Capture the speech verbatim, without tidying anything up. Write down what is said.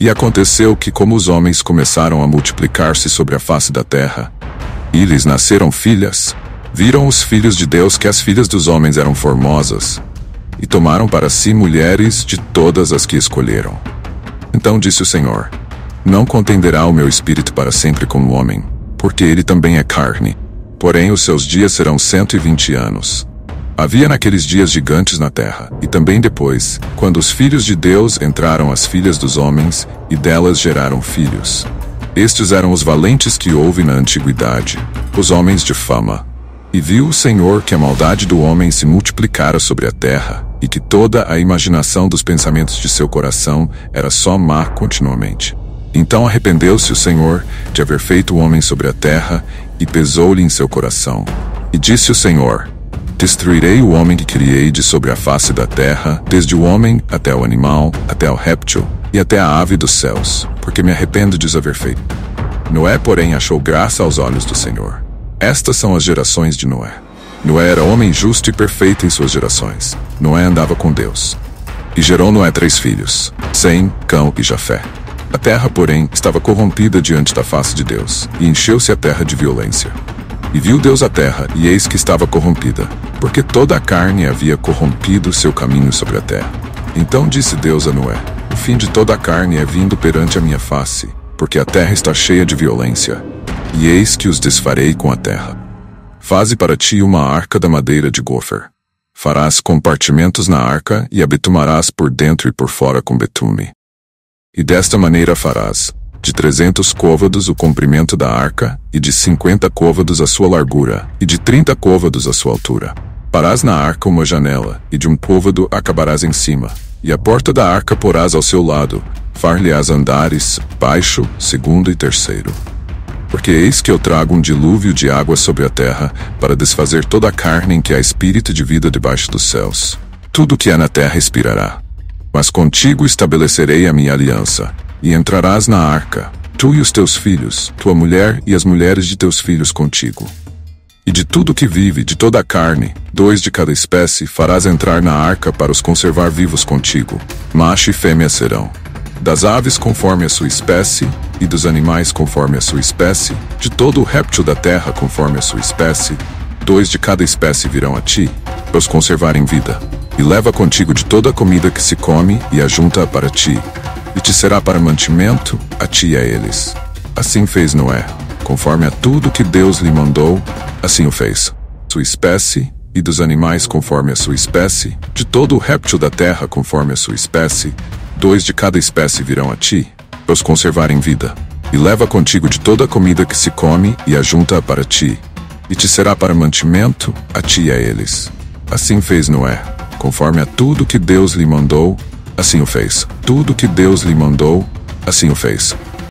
E aconteceu que, como os homens começaram a multiplicar-se sobre a face da terra, e lhes nasceram filhas, viram os filhos de Deus que as filhas dos homens eram formosas, e tomaram para si mulheres de todas as que escolheram. Então disse o Senhor: não contenderá o meu espírito para sempre com o homem, porque ele também é carne. Porém os seus dias serão cento e vinte anos. Havia naqueles dias gigantes na terra, e também depois, quando os filhos de Deus entraram as filhas dos homens, e delas geraram filhos. Estes eram os valentes que houve na antiguidade, os homens de fama. E viu o Senhor que a maldade do homem se multiplicara sobre a terra, e que toda a imaginação dos pensamentos de seu coração era só má continuamente. Então arrependeu-se o Senhor de haver feito o homem sobre a terra, e pesou-lhe em seu coração. E disse o Senhor: destruirei o homem que criei de sobre a face da terra, desde o homem até o animal, até o réptil, e até a ave dos céus, porque me arrependo de os haver feito. Noé, porém, achou graça aos olhos do Senhor. Estas são as gerações de Noé. Noé era homem justo e perfeito em suas gerações. Noé andava com Deus. E gerou Noé três filhos, Sem, Cão e Jafé. A terra, porém, estava corrompida diante da face de Deus, e encheu-se a terra de violência. E viu Deus a terra, e eis que estava corrompida, porque toda a carne havia corrompido seu caminho sobre a terra. Então disse Deus a Noé: o fim de toda a carne é vindo perante a minha face, porque a terra está cheia de violência, e eis que os desfarei com a terra. Faze para ti uma arca da madeira de gofer. Farás compartimentos na arca, e a betumarás por dentro e por fora com betume. E desta maneira farás: de trezentos côvados o comprimento da arca, e de cinquenta côvados a sua largura, e de trinta côvados a sua altura. Farás na arca uma janela, e de um côvado acabarás em cima, e a porta da arca porás ao seu lado, far-lhe-ás andares, baixo, segundo e terceiro. Porque eis que eu trago um dilúvio de água sobre a terra, para desfazer toda a carne em que há espírito de vida debaixo dos céus. Tudo que há na terra expirará. Mas contigo estabelecerei a minha aliança, e entrarás na arca, tu e os teus filhos, tua mulher e as mulheres de teus filhos contigo. E de tudo que vive, de toda a carne, dois de cada espécie, farás entrar na arca para os conservar vivos contigo. Macho e fêmea serão. Das aves conforme a sua espécie, e dos animais conforme a sua espécie, de todo o réptil da terra conforme a sua espécie, dois de cada espécie virão a ti, para os conservar em vida. E leva contigo de toda a comida que se come, e ajunta-a para ti, e te será para mantimento, a ti e a eles. Assim fez Noé, conforme a tudo que Deus lhe mandou, assim o fez. Sua espécie, e dos animais conforme a sua espécie, de todo o réptil da terra conforme a sua espécie, dois de cada espécie virão a ti, para os conservar em vida. E leva contigo de toda a comida que se come, e ajunta-a para ti, e te será para mantimento, a ti e a eles. Assim fez Noé, conforme a tudo que Deus lhe mandou, assim o fez. Tudo que Deus lhe mandou, assim o fez.